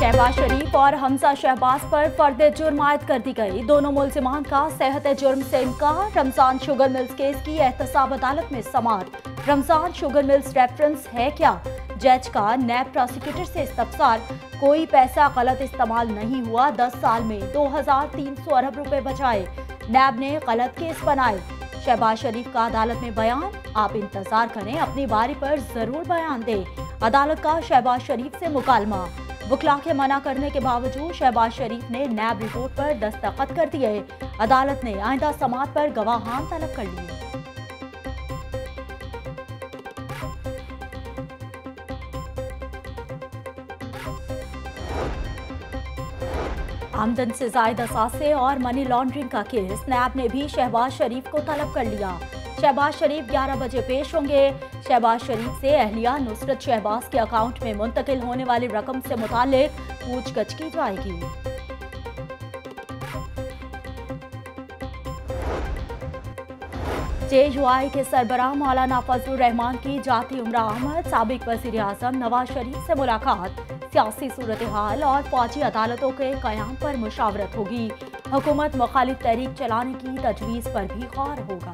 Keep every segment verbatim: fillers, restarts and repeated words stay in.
शहबाज शरीफ और हमजा शहबाज पर फर्द जुर्म आयद कर दी गई। दोनों मुल्जिमान का सेहत जुर्म से इनकार। रमजान शुगर मिल्स केस की एहतसाब अदालत में समाअत। रमजान शुगर मिल्स रेफरेंस है क्या? जज का नैब प्रोसिक्यूटर से इस्तफसार। कोई पैसा गलत इस्तेमाल नहीं हुआ। दस साल में दो हजार तीन सौ अरब रुपए बचाए। नैब ने गलत केस बनाए। शहबाज शरीफ का अदालत में बयान। आप इंतजार करें, अपनी बारी पर जरूर बयान दें। अदालत का शहबाज शरीफ से मुकालमा। वकला के मना करने के बावजूद शहबाज शरीफ ने नैब रिपोर्ट पर दस्तखत कर दिए। अदालत ने आइंदा समाअत पर गवाहान तलब कर लिए। आमदन से जायद असासे और मनी लॉन्ड्रिंग का केस। नैब ने भी शहबाज शरीफ को तलब कर लिया। शहबाज शरीफ ग्यारह बजे पेश होंगे। शहबाज शरीफ से अहलिया नुसरत शहबाज के अकाउंट में मुंतकिल होने वाली रकम से मुताल्लिक पूछगछ की जाएगी। जे यू आई के सरबराह मौलाना फजलुर रहमान की जाती उमरा अहमद, साबिक वज़ीर आज़म नवाज शरीफ से मुलाकात। सियासी सूरत हाल और फौजी अदालतों के क़याम पर मुशावरत होगी। हुकूमत मुखालिफ तहरीक चलाने की तजवीज़ पर भी गौर होगा।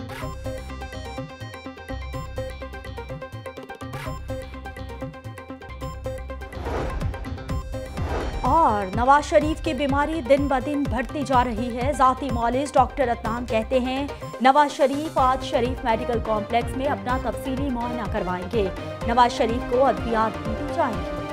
और नवाज शरीफ की बीमारी दिन ब दिन बढ़ती जा रही है। जाती मौलिज डॉक्टर अदनान कहते हैं नवाज शरीफ आज शरीफ मेडिकल कॉम्प्लेक्स में अपना तफसीली मुआयना करवाएंगे। नवाज शरीफ को अद्वियात भी दी जाएंगी।